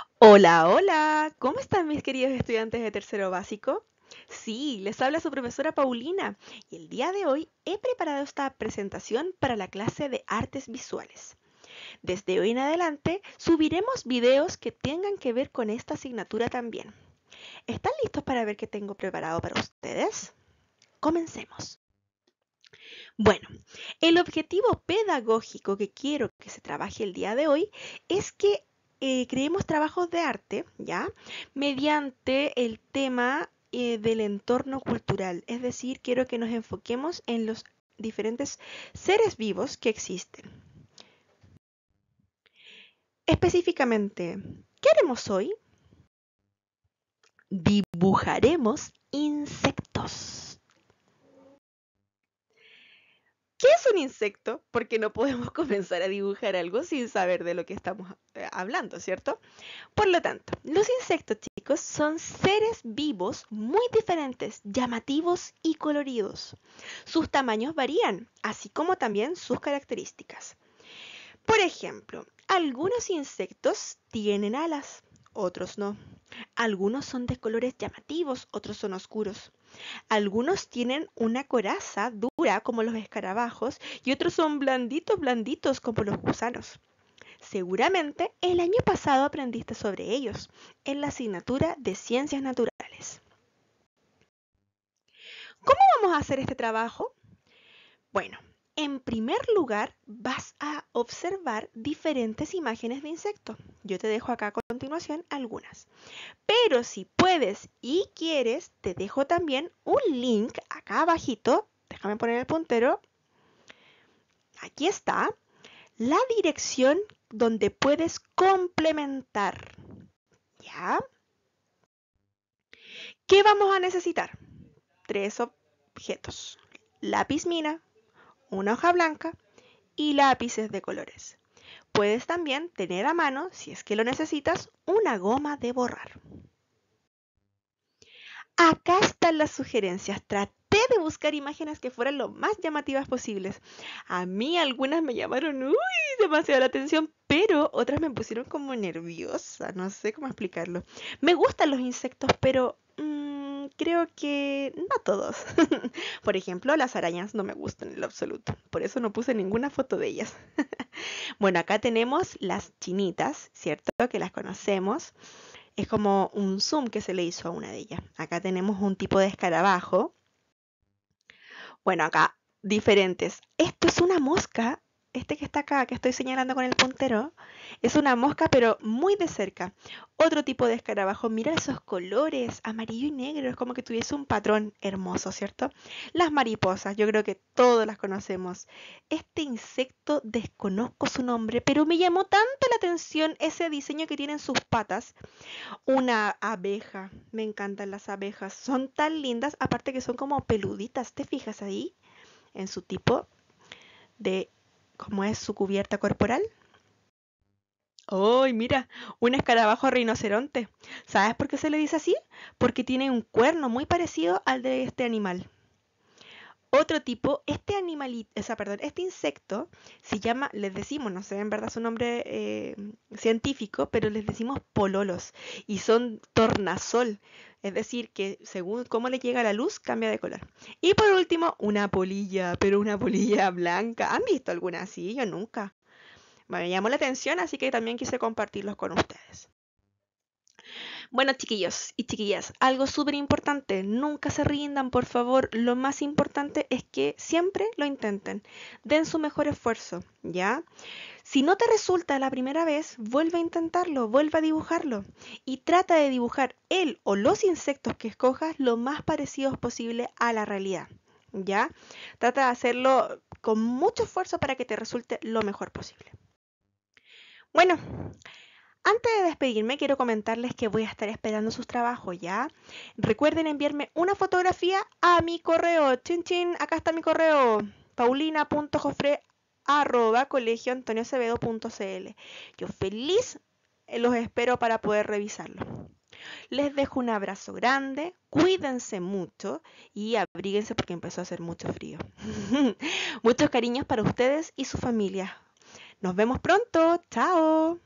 Hola, hola, ¿cómo están mis queridos estudiantes de tercero básico? Sí, les habla su profesora Paulina y el día de hoy he preparado esta presentación para la clase de artes visuales. Desde hoy en adelante subiremos videos que tengan que ver con esta asignatura también. ¿Están listos para ver qué tengo preparado para ustedes? Comencemos. Bueno, el objetivo pedagógico que quiero que se trabaje el día de hoy es que creemos trabajos de arte, ¿ya? Mediante el tema del entorno cultural. Es decir, quiero que nos enfoquemos en los diferentes seres vivos que existen. Específicamente, ¿qué haremos hoy? Dibujaremos insectos. ¿Qué es un insecto? Porque no podemos comenzar a dibujar algo sin saber de lo que estamos hablando, ¿cierto? Por lo tanto, los insectos, chicos, son seres vivos muy diferentes, llamativos y coloridos. Sus tamaños varían, así como también sus características. Por ejemplo, algunos insectos tienen alas, otros no. Algunos son de colores llamativos, otros son oscuros. Algunos tienen una coraza dura como los escarabajos y otros son blanditos, blanditos como los gusanos. Seguramente el año pasado aprendiste sobre ellos en la asignatura de Ciencias Naturales. ¿Cómo vamos a hacer este trabajo? Bueno, en primer lugar vas a observar diferentes imágenes de insectos. Yo te dejo acá a continuación algunas. Pero si puedes y quieres, te dejo también un link acá abajito. Déjame poner el puntero. Aquí está la dirección donde puedes complementar. ¿Ya? ¿Qué vamos a necesitar? Tres objetos. Lápiz mina, una hoja blanca y lápices de colores. Puedes también tener a mano, si es que lo necesitas, una goma de borrar. Acá están las sugerencias. Traté de buscar imágenes que fueran lo más llamativas posibles. A mí algunas me llamaron demasiado la atención, pero otras me pusieron como nerviosa. No sé cómo explicarlo. Me gustan los insectos, pero creo que no todos. Por ejemplo, las arañas no me gustan en lo absoluto. Por eso no puse ninguna foto de ellas. Bueno, acá tenemos las chinitas, ¿cierto? Que las conocemos. Es como un zoom que se le hizo a una de ellas. Acá tenemos un tipo de escarabajo. Bueno, acá diferentes. Esto es una mosca. Este que está acá, que estoy señalando con el puntero, es una mosca, pero muy de cerca. Otro tipo de escarabajo. Mira esos colores, amarillo y negro. Es como que tuviese un patrón hermoso, ¿cierto? Las mariposas, yo creo que todos las conocemos. Este insecto desconozco su nombre, pero me llamó tanto la atención ese diseño que tienen sus patas. Una abeja, me encantan las abejas, son tan lindas, aparte que son como peluditas, ¿te fijas ahí? En su tipo de cómo es su cubierta corporal. ¡Ay, mira! Un escarabajo rinoceronte. ¿Sabes por qué se le dice así? Porque tiene un cuerno muy parecido al de este animal. Otro tipo, este animalito, perdón, este insecto se llama, les decimos, no sé en verdad su nombre científico, pero les decimos pololos y son tornasol, es decir, que según cómo le llega la luz cambia de color. Y por último, una polilla, pero una polilla blanca. ¿Han visto alguna así? Yo nunca. Me llamó la atención, así que también quise compartirlos con ustedes. Bueno, chiquillos y chiquillas, algo súper importante, nunca se rindan, por favor. Lo más importante es que siempre lo intenten. Den su mejor esfuerzo, ¿ya? Si no te resulta la primera vez, vuelve a intentarlo, vuelve a dibujarlo y trata de dibujar el o los insectos que escojas lo más parecidos posible a la realidad, ¿ya? Trata de hacerlo con mucho esfuerzo para que te resulte lo mejor posible. Bueno, antes de despedirme, quiero comentarles que voy a estar esperando sus trabajos, ¿ya? Recuerden enviarme una fotografía a mi correo. Chin chin, acá está mi correo. paulina.jofre@colegioantonioacevedo.cl. Yo feliz los espero para poder revisarlo. Les dejo un abrazo grande, cuídense mucho y abríguense porque empezó a hacer mucho frío. Muchos cariños para ustedes y su familia. Nos vemos pronto. Chao.